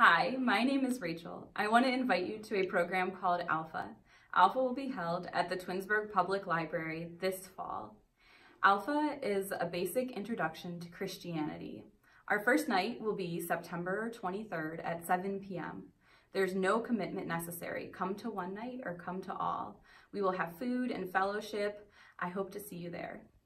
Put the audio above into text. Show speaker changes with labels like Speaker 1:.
Speaker 1: Hi, my name is Rachel. I want to invite you to a program called Alpha. Alpha will be held at the Twinsburg Public Library this fall. Alpha is a basic introduction to Christianity. Our first night will be September 23rd at 7 p.m. There's no commitment necessary. Come to one night or come to all. We will have food and fellowship. I hope to see you there.